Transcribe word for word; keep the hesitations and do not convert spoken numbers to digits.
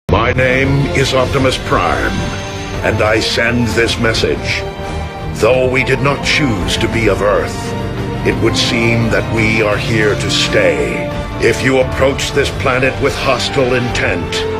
My name is Optimus Prime, and I send this message. Though we did not choose to be of Earth, it would seem that we are here to stay. If you approach this planet with hostile intent,